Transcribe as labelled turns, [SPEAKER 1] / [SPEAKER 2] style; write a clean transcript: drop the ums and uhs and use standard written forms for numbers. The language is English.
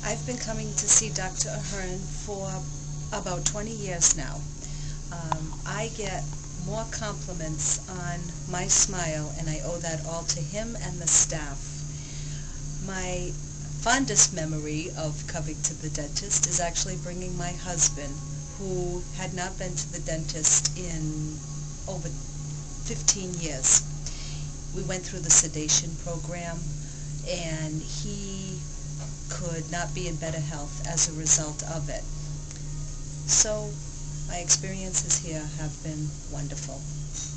[SPEAKER 1] I've been coming to see Dr. Ahern for about 20 years now. I get more compliments on my smile, and I owe that all to him and the staff. My fondest memory of coming to the dentist is actually bringing my husband, who had not been to the dentist in over 15 years. We went through the sedation program, and he could not be in better health as a result of it. So my experiences here have been wonderful.